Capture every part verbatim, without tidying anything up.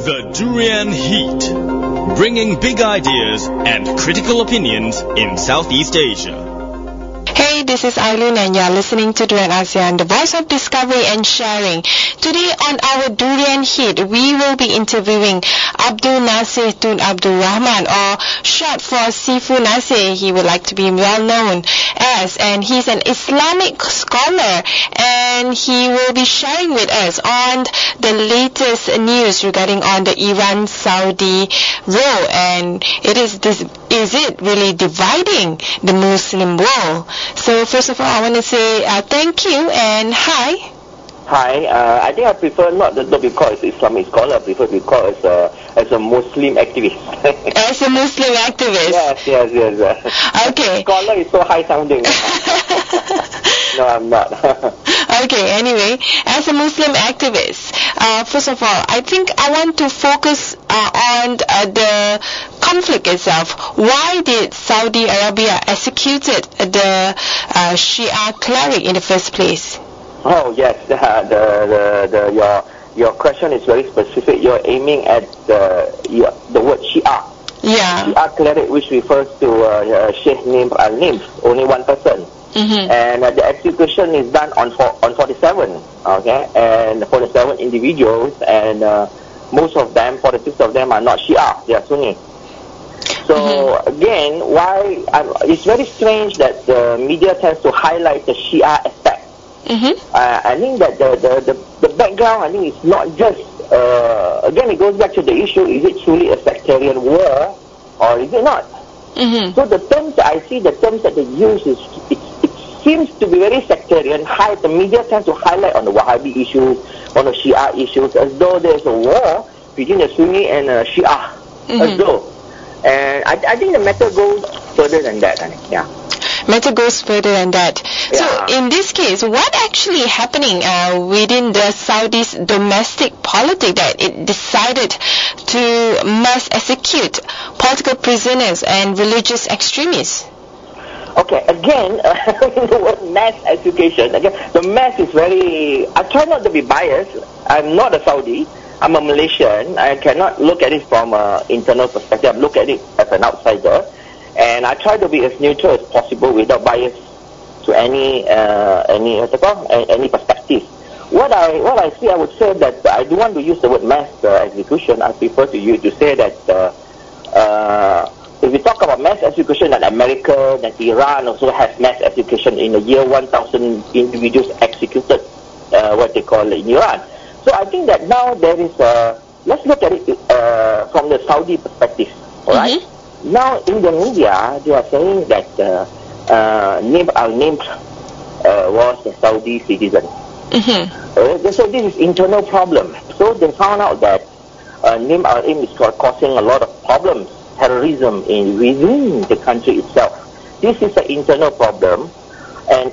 The Durian Heat, bringing big ideas and critical opinions in Southeast Asia. Hey, this is Arlene and you're listening to Durian ASEAN, the voice of discovery and sharing. Today on our Durian Heat, we will be interviewing Abdul Naser Tun Abdul Rahman, or short for Xifu Naser, he would like to be well known as, and he's an Islamic scholar, and he will be sharing with us on the latest news regarding on the Iran-Saudi war, and it is this, is it really dividing the Muslim world? So first of all, I want to say uh, thank you and hi. Hi, uh, I think I prefer not to be called as Islamic scholar, I prefer to be called as a, as a Muslim activist. As a Muslim activist? Yes, yes, yes. Okay. Scholar is so high sounding. No, I'm not. Okay, anyway, as a Muslim activist, uh, first of all, I think I want to focus uh, on uh, the conflict itself. Why did Saudi Arabia executed the uh, Shia cleric in the first place? Oh yes, the, the, the, the, your your question is very specific. You're aiming at the your, the word Shia. Yeah. Shia cleric, which refers to uh, uh, Sheikh named Al-Nim, only one person. Mm-hmm. And uh, the execution is done on for, on forty-seven, okay, and forty-seven individuals, and uh, most of them, forty-six of them, are not Shia, they are Sunni. So mm-hmm. again, why um, it's very strange that the media tends to highlight the Shia aspect. Mm-hmm. Uh, I think that the, the, the, the background, I think, is not just, uh, again, it goes back to the issue, is it truly a sectarian war, or is it not? Mm-hmm. So the terms that I see, the terms that they use, is it, it seems to be very sectarian. High, the media tends to highlight on the Wahhabi issues, on the Shia issues, as though there's a war between the Sunni and the Shia, mm-hmm. as though. And I, I think the matter goes further than that, I think, yeah. Matter goes further than that. Yeah. So in this case, what actually happening uh, within the Saudi's domestic politics that it decided to mass execute political prisoners and religious extremists? Okay, again, uh, the word mass execution, again, the mass is very, I try not to be biased. I'm not a Saudi. I'm a Malaysian. I cannot look at it from an internal perspective. I look at it as an outsider. And I try to be as neutral as possible without bias to any uh, any what's it called? any perspective. What I what I see, I would say that I don't want to use the word mass uh, execution. I prefer to use to say that uh, uh, if we talk about mass execution, that America, that Iran also has mass execution in the year one thousand individuals executed, uh, what they call in Iran. So I think that now there is a, let's look at it uh, from the Saudi perspective, all right? Mm-hmm. Now, in the media, they are saying that uh, uh, Nim al-Nim uh, was a Saudi citizen. Mm-hmm. Uh, they said this is internal problem. So they found out that uh, Nim al-Nim is causing a lot of problems, terrorism in within the country itself. This is an internal problem. And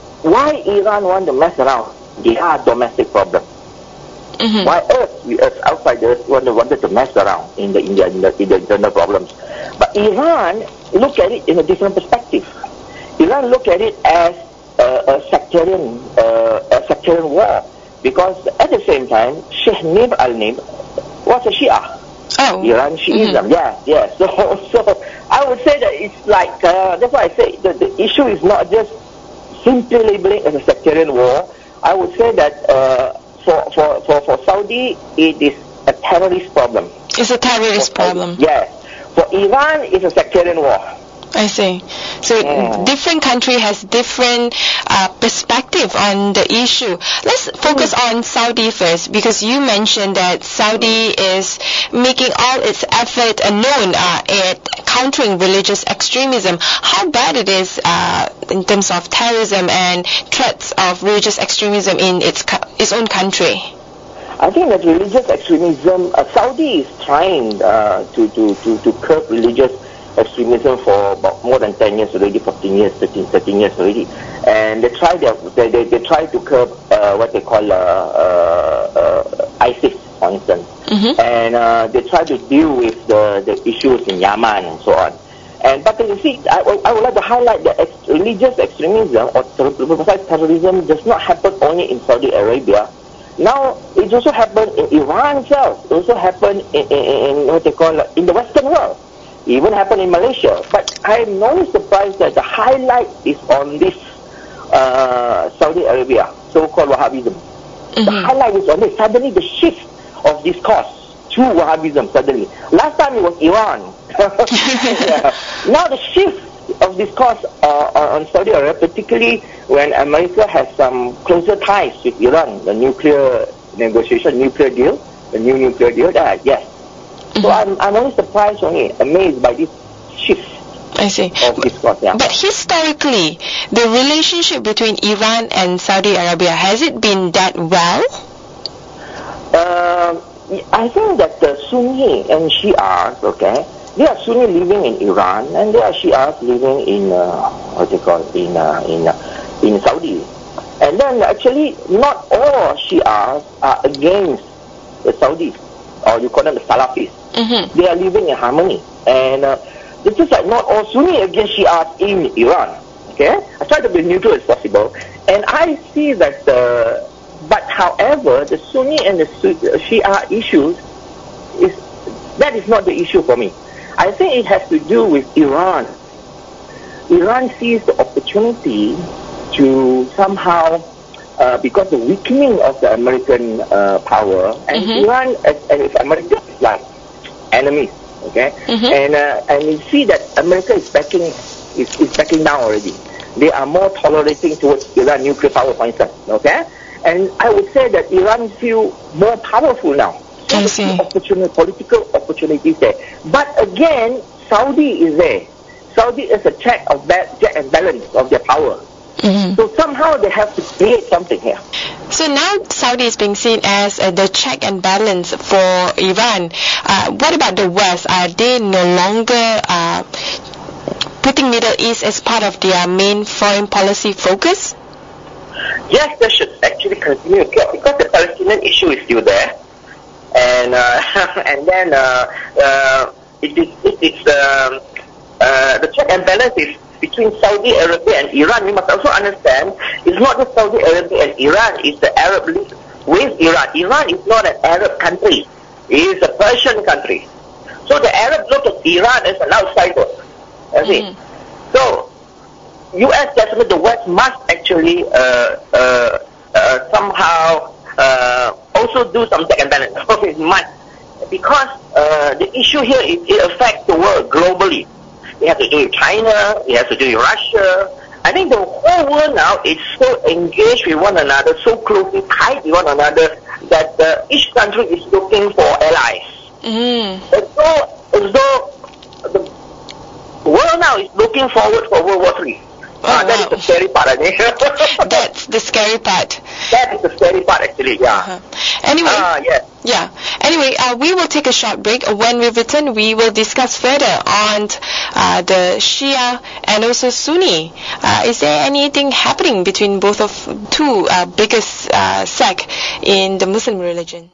why Iran want to mess around? They are domestic problem. Mm-hmm. Why us, we as outsiders, wanted, wanted to mess around in the, in, the, in, the, in the internal problems? But Iran look at it in a different perspective. Iran look at it as a, a sectarian, uh, a sectarian war, because at the same time, Sheikh Nim al-Nim was a Shia. Oh. Iran Shiism, mm-hmm. yeah, yeah. So, so I would say that it's like uh, that's why I say the, the issue is not just simply labeling as a sectarian war. I would say that. Uh, For, for, for, for Saudi, it is a terrorist problem. It's a terrorist for, problem. Yes. For Iran, it's a sectarian war. I see. So yeah. Different country has different uh, perspective on the issue. Let's focus mm. on Saudi first, because you mentioned that Saudi is making all its effort known uh, at countering religious extremism. How bad it is uh, in terms of terrorism and threats of religious extremism in its its own country? I think that religious extremism, uh, Saudi is trying uh, to, to, to, to curb religious extremism for about more than ten years already, fifteen years, thirteen, thirteen years already, and they try their, they, they, they try to curb uh, what they call uh, uh, uh, ISIS, for instance, mm-hmm. and uh, they try to deal with the, the issues in Yemen and so on. And but you see, I, I would like to highlight that ex- religious extremism or ter- terrorism does not happen only in Saudi Arabia. Now, it also happened in Iran itself. It also happened in, in, in what they call in the Western world. It even happened in Malaysia. But I'm not surprised that the highlight is on this uh, Saudi Arabia, so-called Wahhabism. Mm-hmm. The highlight is on this. Suddenly, the shift of discourse to Wahhabism. Suddenly, last time it was Iran. Yeah. Now the shift of discourse uh, on Saudi Arabia, particularly when America has some closer ties with Iran, the nuclear negotiation, nuclear deal, the new nuclear deal. Uh, yes. Mm-hmm. So I'm I'm only surprised, only amazed by this shift. I see. Of discourse, yeah. But historically, the relationship between Iran and Saudi Arabia, has it been that well? Uh, I think that the Sunni and Shias, okay, they are Sunni living in Iran, and there are Shias living in uh, what they call in uh, in uh, in Saudi. And then actually, not all Shias are against the Saudis, or you call them the Salafis. Mm-hmm. They are living in harmony, and uh, it's just like not all Sunni against Shias in Iran. Okay, I try to be neutral as possible, and I see that. Uh, But however, the Sunni and the Shia issues, is that is not the issue for me. I think it has to do with Iran. Iran sees the opportunity to somehow, uh, because the weakening of the American uh, power, and mm-hmm. Iran and, and America is like enemies, okay? Mm-hmm. And uh, and we see that America is backing is, is backing down already. They are more tolerating towards Iran nuclear power, for instance, okay? And I would say that Iran feel more powerful now. So there's opportunity, political opportunities there. But again, Saudi is there. Saudi is a check of that check and balance of their power. Mm-hmm. So somehow they have to create something here. So now Saudi is being seen as uh, the check and balance for Iran. Uh, what about the West? Are they no longer uh, putting Middle East as part of their main foreign policy focus? Yes, they should actually continue because the Palestinian issue is still there, and uh, and then uh, uh, it is it is um, uh, the check and balance is between Saudi Arabia and Iran. We must also understand it's not just Saudi Arabia and Iran; it's the Arab League with Iran. Iran is not an Arab country; it is a Persian country. So the Arabs look at Iran as an outsider. You see, mm. so. U S definitely, the West must actually uh, uh, uh, somehow uh, also do some check and balance. It must, because uh, the issue here is it affects the world globally. It has to do with China, it has to do with Russia. I think the whole world now is so engaged with one another, so closely tied with one another, that uh, each country is looking for allies. Mm. As though, as though the world now is looking forward for World War Three. Oh, ah, that wow. is the scary part, I think. That's the scary part. That is the scary part, actually, yeah. Uh-huh. Anyway, uh, yes. yeah. Anyway, uh, we will take a short break. When we return, we will discuss further on uh, the Shia and also Sunni. Uh, is there anything happening between both of two uh, biggest uh, sect in the Muslim religion?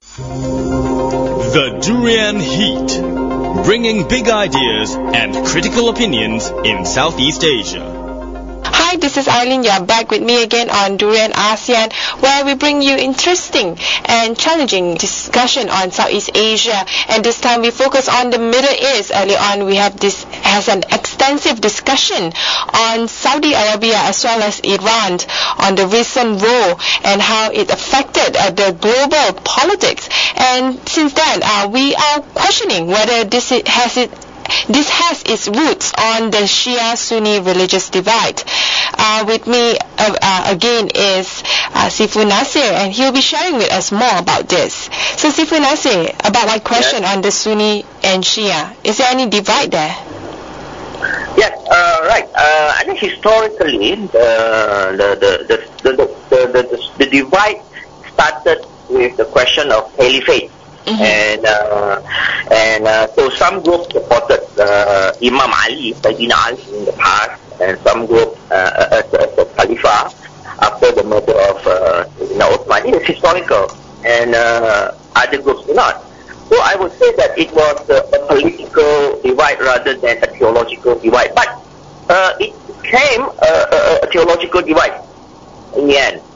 The Durian Heat, bringing big ideas and critical opinions in Southeast Asia. Hi, this is Arlene. You're back with me again on Durian ASEAN, where we bring you interesting and challenging discussion on Southeast Asia. And this time we focus on the Middle East. Earlier on, we have this has an extensive discussion on Saudi Arabia as well as Iran on the recent war and how it affected uh, the global politics. And since then, uh, we are questioning whether this has it. This has its roots on the Shia-Sunni religious divide. Uh, with me uh, uh, again is uh, Xifu Naser, and he'll be sharing with us more about this. So Xifu Naser, about my question yes. on the Sunni and Shia, is there any divide there? Yes, uh, right. Uh, I think historically, the the the the the, the, the, the, the divide started with the question of caliphate. Mm-hmm. And uh, and uh, so some groups supported uh, Imam Ali, Sayyidina Ali in the past, and some group uh, as, as a Khalifa after the murder of uh, Uthman. It is historical, and uh, other groups do not. So I would say that it was a, a political divide rather than a theological divide. But uh, it became a, a, a theological divide in the end.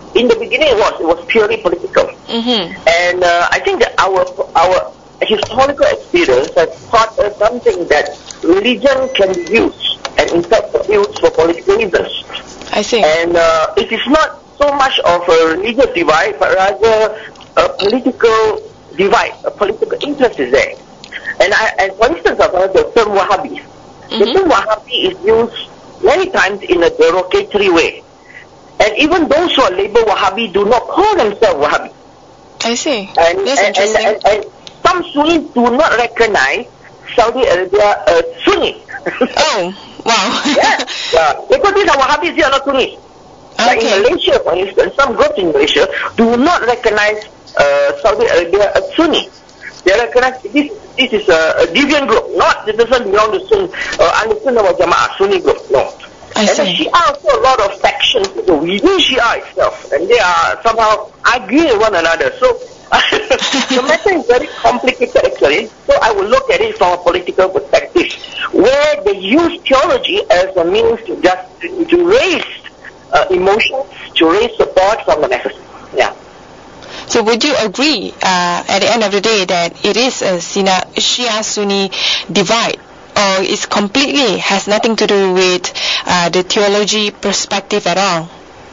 in the beginning, it was it was purely political, Mm-hmm. and uh, I think that our our historical experience has taught us something that religion can be used and in fact used for political reasons. I see. And uh, it is not so much of a religious divide, but rather a political divide, a political interest is there. And, I, and for instance, I've heard the term Wahhabi. The Mhm. term Wahhabi is used many times in a derogatory way. And even those who are labeled Wahhabi do not call themselves Wahhabi. I see. And, That's and, interesting. and, and, and some Sunnis do not recognize Saudi Arabia as Sunni. Oh, wow. Yeah, yeah. Because these are Wahhabis, they are not Sunnis. Like in Okay. Malaysia, for instance, some groups in Malaysia do not recognize uh, Saudi Arabia as Sunni. They recognize this this is a, a deviant group, not it doesn't belong to Sunni, uh, under Sunnah wal Jama'ah, Sunni group, no. I And the see. Shia also a lot of factions within Shia itself, and they are somehow arguing with one another. So the matter is very complicated actually. So I will look at it from a political perspective, where they use theology as a means to just to raise uh, emotions, to raise support from the masses. Yeah. So would you agree, uh, at the end of the day, that it is a Sina- Shia-Sunni divide, or it's completely has nothing to do with uh, the theology perspective at all?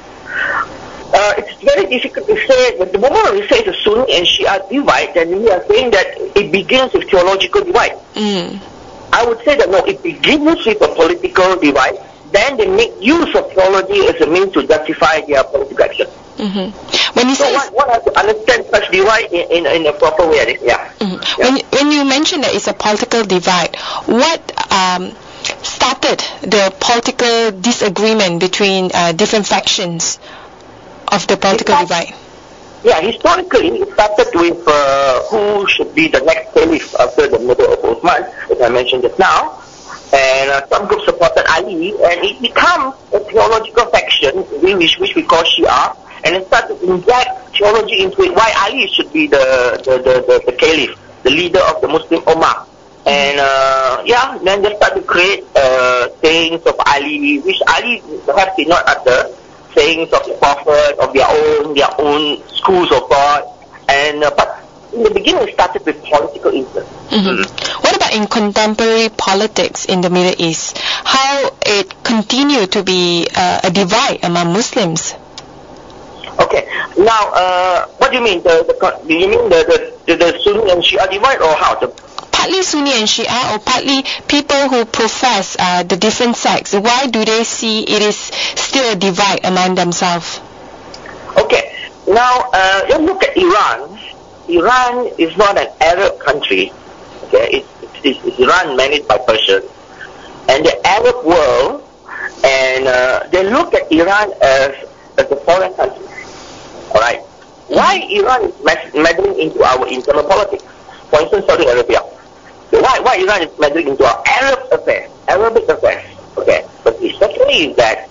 Uh, it's very difficult to say, but the moment we say it's a Sunni and Shia divide, then we are saying that it begins with theological divide. Mm. I would say that no, it begins with a political divide, then they make use of theology as a means to justify their political action. Mm-hmm. When you So say one, one has to understand such divide in, in, in a proper way, I think, yeah. Mhm. Yeah. When, when you mention that it's a political divide, what um, started the political disagreement between uh, different factions of the political It's divide? Yeah, historically, it started with uh, who should be the next caliph after the murder of Uthman, as I mentioned just now. And uh, some groups supported Ali, and it becomes a theological faction, which, which we call Shia, and it started to inject theology into it, why Ali should be the, the, the, the, the caliph, the leader of the Muslim Ummah. And uh, yeah, then they start to create uh, sayings of Ali, which Ali perhaps did not utter, sayings of the Prophet, of their own, their own schools of thought. And uh, but in the beginning, it started with political interest. Mhm. What about in contemporary politics in the Middle East? How it continued to be uh, a divide among Muslims? Okay, now uh, what do you mean? The, the con- do you mean the the, the, the Sunni and Shia divide, or how? The, Partly Sunni and Shia, or partly people who profess uh, the different sects. Why do they see it is still a divide among themselves? okay, now uh, let's look at Iran. Iran is not an Arab country. Okay, it's, it's, it's Iran managed by Persians, and the Arab world, and uh, they look at Iran as as a foreign country. All right. Why Iran is mess- meddling into our internal politics? For instance, Saudi Arabia. So why why Iran is meddling into our Arab affairs, Arabic affairs? Okay. But the secondly is that,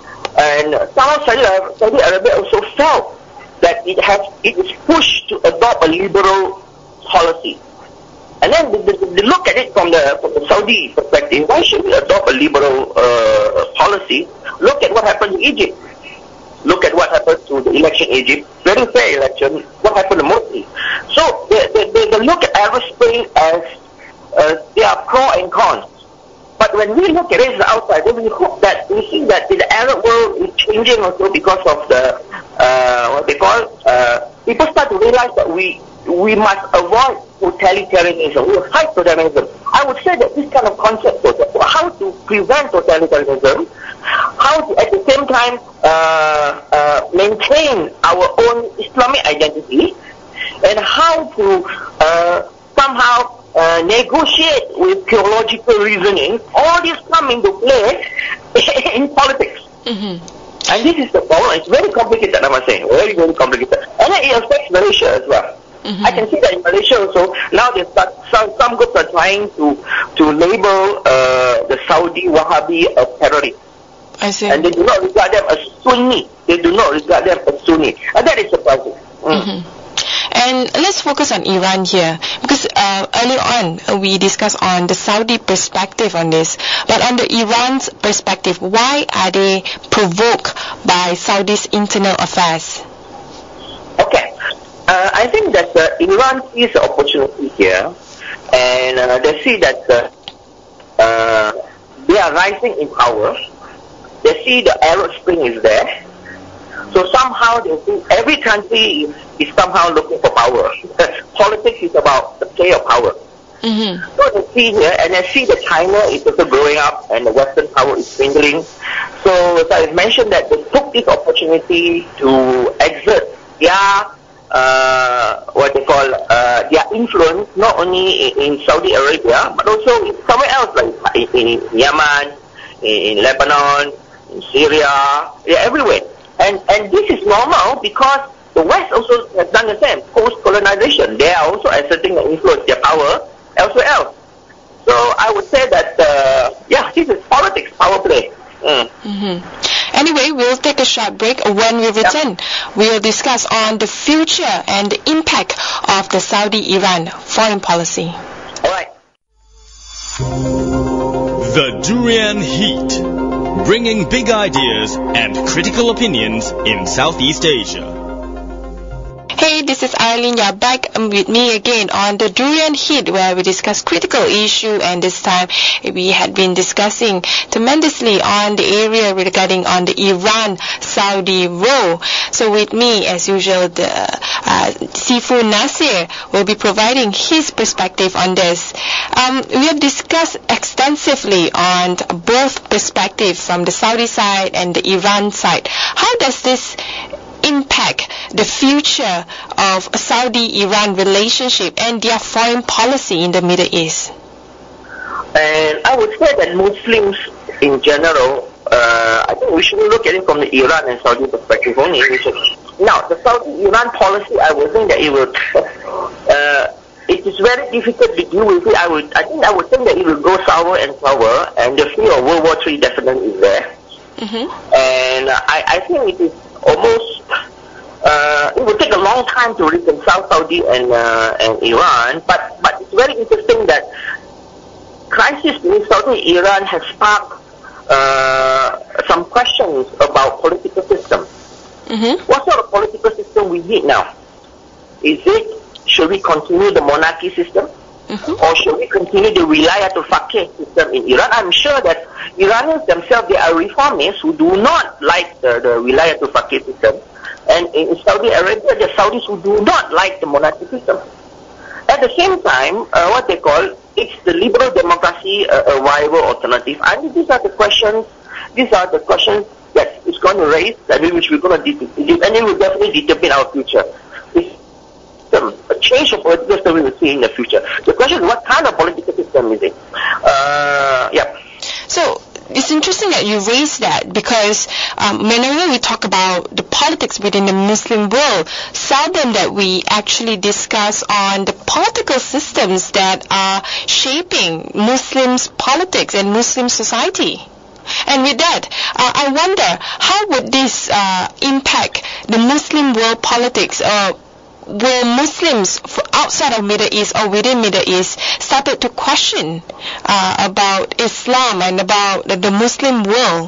and some of Saudi, Saudi Arabia also felt that it has it is pushed to adopt a liberal policy. And then they, they, they look at it from the, from the Saudi perspective. Why should we adopt a liberal uh, policy? Look at what happened in Egypt. Look at what happened to the election in Egypt. Very fair election. What happened to Morsi? So they, they, they, they look at Arab Spring as uh, they are pro and cons. But when we look at it from the outside, then we hope that we see that the Arab world is changing also because of the uh, what they call uh, people start to realize that we we must avoid totalitarianism. We fight totalitarianism. I would say that this kind of concept, how to prevent totalitarianism, how to at the same time uh, uh, maintain our own Islamic identity, and how to uh, somehow uh, negotiate with theological reasoning, all this come into play in politics. Mm-hmm. And this is the problem. It's very complicated, I must say. Very, very complicated. And then it affects Malaysia as well. Mm-hmm. I can see that in Malaysia also, now they start, some, some groups are trying to, to label uh, the Saudi Wahhabi as terrorists. I see. And they do not regard them as Sunni. They do not regard them as Sunni. And that is surprising. Mm. Mm-hmm. And let's focus on Iran here, because uh, earlier on uh, we discussed on the Saudi perspective on this, but on the Iran's perspective, why are they provoked by Saudi's internal affairs? Okay, uh, I think that uh, Iran sees the opportunity here, and uh, they see that uh, uh, they are rising in power. They see the Arab Spring is there. So somehow they think every country is, is somehow looking for power. Politics is about the play of power. Mm-hmm. So they see here, and they see that China is also growing up, and the Western power is dwindling. So as I mentioned, that they took this opportunity to exert their uh, what they call uh, their influence, not only in, in Saudi Arabia but also in somewhere else, like in, in Yemen, in, in Lebanon, in Syria, yeah, everywhere. And and this is normal because the West also has done the same. Post-colonization, they are also asserting the influence, their power elsewhere else. So I would say that, uh, yeah, this is politics, power play. Mm. Mm-hmm. Anyway, we'll take a short break. When we return, yep. we'll discuss on the future and the impact of the Saudi-Iran foreign policy. All right. The Durian Heat. Bringing big ideas and critical opinions in Southeast Asia. Hey, this is Arlene. You're back with me again on the Durian Heat, where we discuss critical issue, and this time we had been discussing tremendously on the area regarding on the Iran-Saudi row. So with me, as usual, the uh, Xifu Naser will be providing his perspective on this. Um, we have discussed extensively on both perspectives, from the Saudi side and the Iran side. How does this impact the future of Saudi-Iran relationship and their foreign policy in the Middle East? And I would say that Muslims in general, uh, I think we shouldn't look at it from the Iran and Saudi perspective only. We should, now, the Saudi-Iran policy, I would think that it will, uh, it is very difficult to deal with it. I would, I think I would think that it will go sour and sour, and the fear of World War Three definitely is there. Mm-hmm. And I, I think it is almost, uh, it will take a long time to reconcile Saudi and uh, and Iran, but, but it's very interesting that crisis in Saudi and Iran has sparked uh, some questions about political system. Mm-hmm. What sort of political system we need now? Is it, should we continue the monarchy system? Mm-hmm. Or should we continue the Wilayatul Faqih system in Iran? I'm sure that Iranians themselves, they are reformists who do not like the, the Wilayatul Faqih system. And in Saudi Arabia, the Saudis who do not like the monarchy system. At the same time, uh, what they call, it's the liberal democracy uh, a viable alternative. I mean, these are the questions, these are the questions that is going to raise, I mean, which we're going to, de- and it will definitely determine our future. It's a change of political system we will see in the future. The question is, what kind of political system is it? Uh, yeah. So it's interesting that you raised that, because um, whenever we talk about the politics within the Muslim world, seldom that we actually discuss on the political systems that are shaping Muslims' politics and Muslim society. And with that, uh, I wonder, how would this uh, impact the Muslim world politics? Uh, Will Muslims outside of Middle East or within Middle East started to question uh, about Islam and about the, the Muslim world?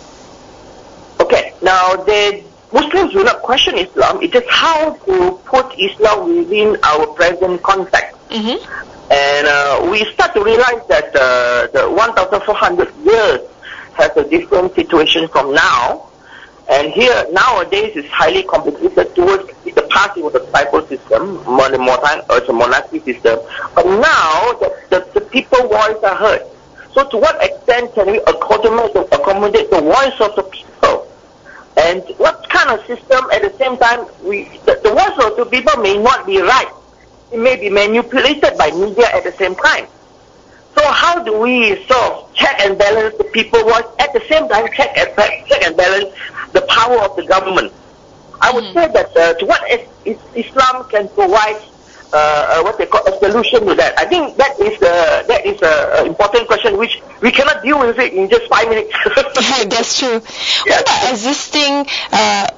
Okay, now the Muslims will not question Islam. It is how to put Islam within our present context. Mm-hmm. And uh, we start to realize that uh, the one thousand four hundred years has a different situation from now. And here, nowadays, is highly complicated. Towards the past, it was a tribal system, more than more time, it's a monarchy system. But now, the, the, the people's voice are heard. So to what extent can we accommodate, accommodate the voice of the people? And what kind of system, at the same time, we the, the voice of the people may not be right. It may be manipulated by media at the same time. So how do we sort of check and balance the people's voice, at the same time check and, check and balance the power of the government? I would mm. say that uh, to what is, Islam can provide uh, uh, what they call a solution to that. I think that is uh, that is an important question which we cannot deal with it in just five minutes. That's true. Yeah. What about existing uh,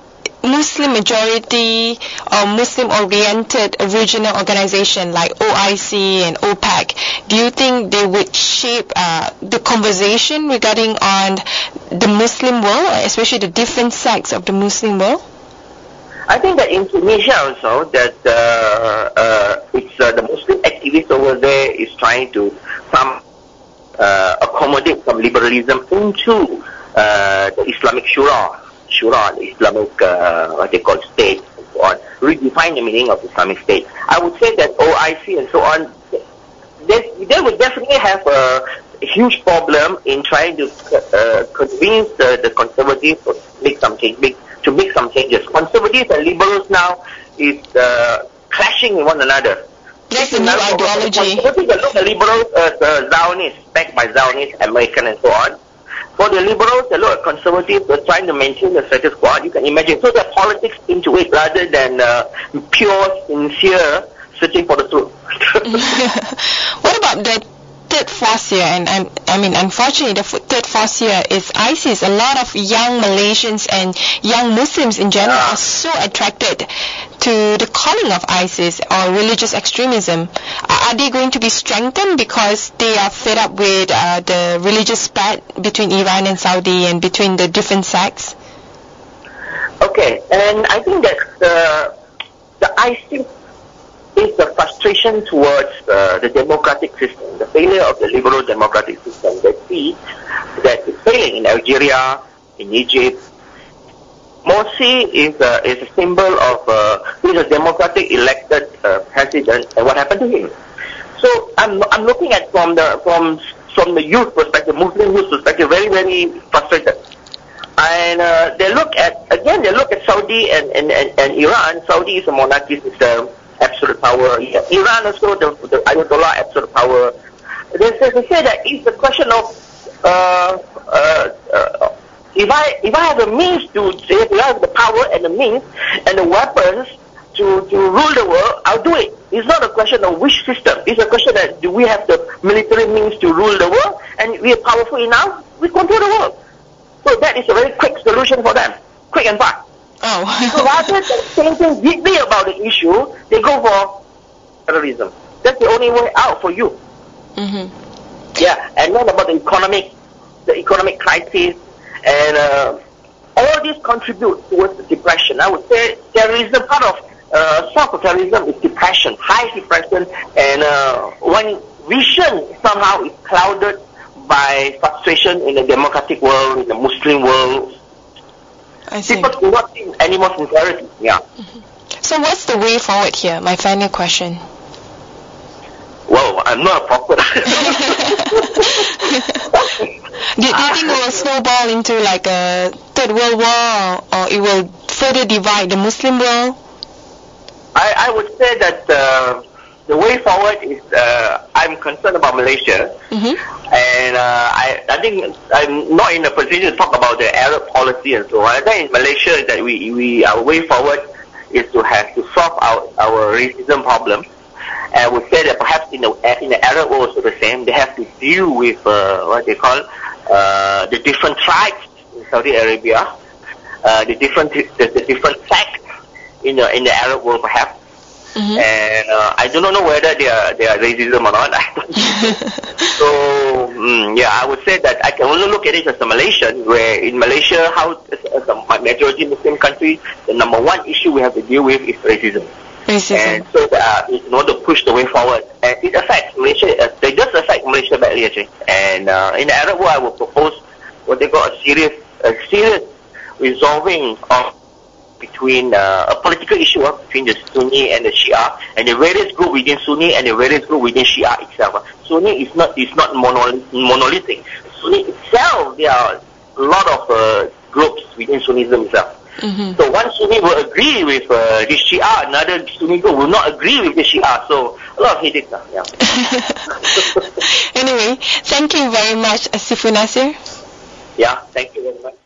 Muslim majority or Muslim oriented regional organization like O I C and OPEC, do you think they would shape uh, the conversation regarding on the Muslim world, especially the different sects of the Muslim world? I think that in Tunisia also, that uh, uh, it's uh, the Muslim activists over there is trying to some uh, accommodate some liberalism into uh, the Islamic Shura, Shura, the Islamic uh, what they call state, and so on, redefine the meaning of Islamic state. I would say that O I C and so on, they, they would definitely have a huge problem in trying to uh, convince the, the conservatives to make some change, make, to make some changes. Conservatives and liberals now is uh, clashing with one another. That's a new ideology. Conservatives look at liberals as uh, Zionists, backed by Zionists, American and so on. For the liberals, they look at conservatives who are trying to maintain the status quo. You can imagine. So there's politics into it rather than uh, pure, sincere searching for the truth. What about the third force here? And I'm, I mean, unfortunately, the third force here is ISIS. A lot of young Malaysians and young Muslims in general yeah. are so attracted to the calling of ISIS or religious extremism. Are they going to be strengthened because they are fed up with uh, the religious spat between Iran and Saudi and between the different sects? Okay, and I think that the, the ISIS is the frustration towards uh, the democratic system, the failure of the liberal democratic system. They see that it's failing in Algeria, in Egypt. Morsi is a, is a symbol of uh, he's a democratic elected uh, president, and what happened to him? So I'm I'm looking at from the from from the youth perspective, Muslim youth perspective, very very frustrated. And uh, they look at again they look at Saudi and, and, and, and Iran. Saudi is a monarchy system, absolute power. Iran also the, the Ayatollah, absolute power. They say, they say that it's a question of uh, uh, uh, if I if I have the means to if I have the power and the means and the weapons to, to rule the world, I'll do it. It's not a question of which system. It's a question that do we have the military means to rule the world, and we are powerful enough, we control the world. So that is a very quick solution for them, quick and fast. Oh. So rather than thinking deeply about the issue, they go for terrorism. That's the only way out for you. Mm-hmm. Yeah, and not about the economic, the economic crisis, and uh, all this contribute towards the depression. I would say terrorism, part of uh, source of terrorism is depression, high depression, and uh, one vision somehow is clouded by frustration in the democratic world, in the Muslim world. I see. People do not see any more sincerity. Yeah. Mm-hmm. So what's the way forward here? My final question. Well, I'm not a prophet. do, do you think it will snowball into like a third world war, or it will further divide the Muslim world? I, I would say that uh, the way forward is uh, I'm concerned about Malaysia, mm-hmm. and uh, I, I think I'm not in a position to talk about the Arab policy and so on. I think in Malaysia that we, we our way forward is to have to solve our, our racism problem. And I would say that perhaps in the in the Arab world also the same. They have to deal with uh, what they call uh, the different tribes in Saudi Arabia, uh, the different the, the different sects in the in the Arab world perhaps. Mm-hmm. And uh, I do not know whether they are they are racism or not. So mm, yeah, I would say that I can only look at it as a Malaysian, where in Malaysia, how as, as a majority Muslim country, the number one issue we have to deal with is racism. Racism. And so uh, in order to push the way forward, and it affects Malaysia. Uh, they just affect Malaysia badly actually. And uh, in the Arab world, I would propose what they call a serious, a serious resolving of between uh, a political issue uh, between the Sunni and the Shia, and the various group within Sunni and the various group within Shia itself. Uh. Sunni is not is not monolith, monolithic. Sunni itself, there are a lot of uh, groups within Sunnism itself. Mm-hmm. So one Sunni will agree with uh, the Shia, another Sunni group will not agree with the Shia. So a lot of headaches. Uh, yeah. Anyway, thank you very much, Xifu Naser. Yeah, thank you very much.